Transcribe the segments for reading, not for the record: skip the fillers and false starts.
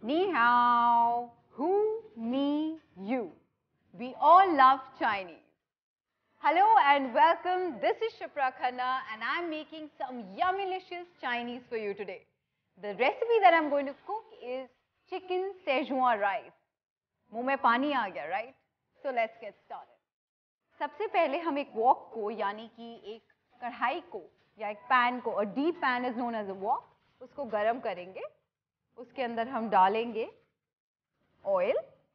Ni hao, who, me, you. We all love Chinese. Hello and welcome. This is Shipra Khanna and I'm making some yummylicious Chinese for you today. The recipe that I'm going to cook is chicken Szechuan rice. मुंह में पानी आ गया, right? So let's get started. सबसे पहले हम एक wok को यानी कि एक कढ़ाई को या एक पैन को, a deep pan is known as a wok, उसको गरम करेंगे. उसके अंदर हम डालेंगे ऑयल.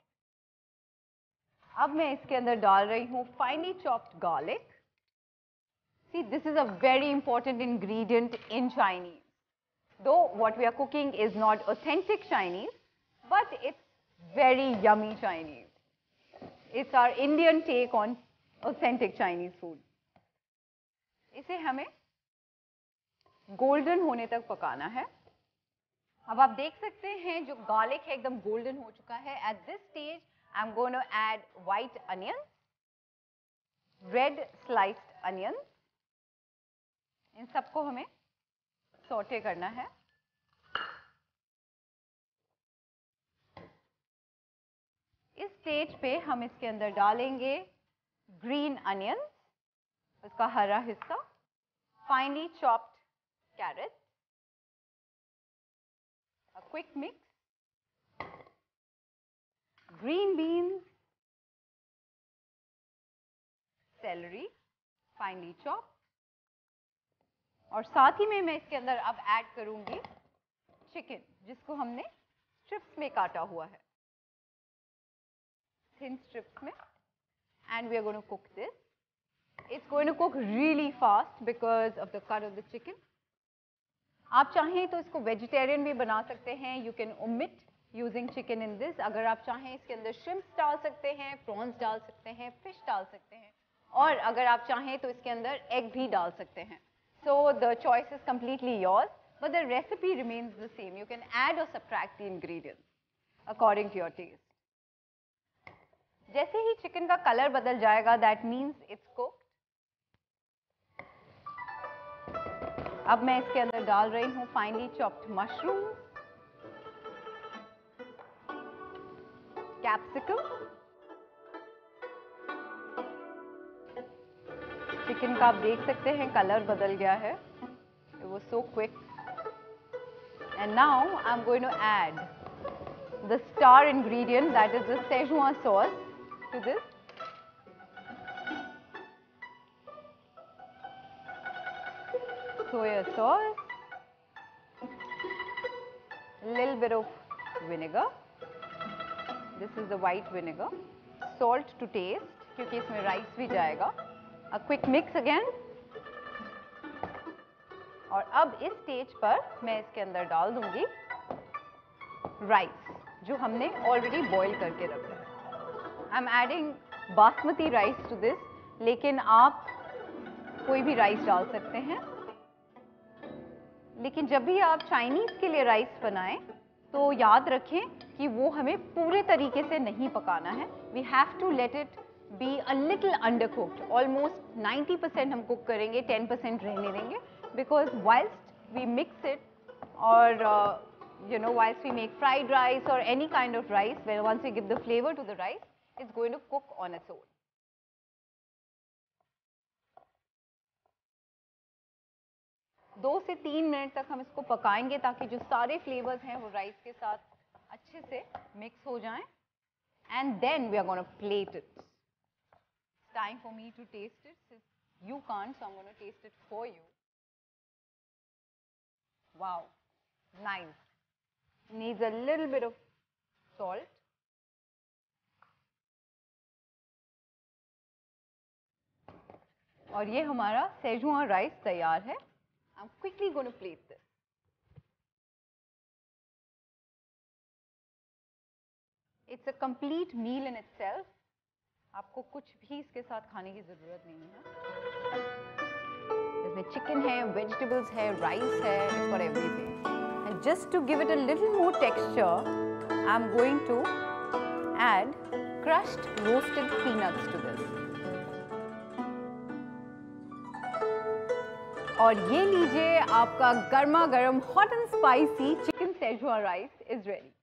अब मैं इसके अंदर डाल रही हूँ finely chopped garlic. See, this is a very important ingredient in Chinese. Though what we are cooking is not authentic Chinese, but it's very yummy Chinese. It's our Indian take on authentic Chinese food. इसे हमें golden होने तक पकाना है. अब आप देख सकते हैं जो गार्लिक है एकदम गोल्डन हो चुका है. At this stage, I'm going to add white onions, red sliced onions. इन सबको हमें सौटे करना है. इस स्टेज पे हम इसके अंदर डालेंगे ग्रीन अनियंस, उसका हरा हिस्सा, finely chopped carrot, a quick mix, green beans, celery, finely chopped, और साथ ही में मैं इसके अंदर अब ऐड करूंगी चिकन जिसको हमने स्ट्रिप्स में काटा हुआ है, thin strips में, and we are going to cook this. It's going to cook really fast because of the cut of the chicken. आप चाहें तो इसको वेजिटेरियन भी बना सकते हैं. You can omit using chicken in this. अगर आप चाहें इसके अंदर shrimps डाल सकते हैं, prawns डाल सकते हैं, fish डाल सकते हैं, और अगर आप चाहें तो इसके अंदर egg भी डाल सकते हैं. So the choice is completely yours, but the recipe remains the same. You can add or subtract the ingredients according to your taste. जैसे ही चिकन का कलर बदल जाएगा, that means it's cooked. अब मैं इसके अंदर डाल रही हूँ finely chopped mushrooms, capsicum. Chicken का आप देख सकते हैं कलर बदल गया है. It was so quick. And now I'm going to add the star ingredient, that is the Szechuan sauce, to this. Soya sauce, a little bit of vinegar. This is the white vinegar. Salt to taste, क्योंकि इसमें rice भी जाएगा. A quick mix again. और अब इस stage पर मैं इसके अंदर डाल दूंगी राइस जो हमने ऑलरेडी बॉईल करके रखा है. I'm adding basmati rice to this, लेकिन आप कोई भी राइस डाल सकते हैं. लेकिन जब भी आप चाइनीज के लिए राइस बनाएं तो याद रखें कि वो हमें पूरे तरीके से नहीं पकाना है. We have to let it be a little undercooked. Almost 90% हम कुक करेंगे, 10% रहने देंगे, because whilst we mix it or whilst we make fried rice or any kind of rice, where once we give the flavor to the rice, it's going to cook on its own. दो से 3 minute तक हम इसको पकाएंगे ताकि जो सारे flavours हैं वो राइस के साथ अच्छे से मिक्स हो जाएं. And then we are going to plate it. It's time for me to taste it. Since you can't, so I'm going to taste it for you. Wow, nice. Needs a little bit of salt. और ये हमारा सेजुआन rice तैयार है. I'm quickly going to plate this. It's a complete meal in itself. आपको कुछ भी इसके साथ खाने की ज़रूरत नहीं है. इसमें चिकन है, वेजिटेबल्स है, राइस है, it's got everything. And just to give it a little more texture, I'm going to add crushed roasted peanuts to this. और ये लीजिए आपका गर्मा गर्म hot and spicy chicken schezwan rice is ready.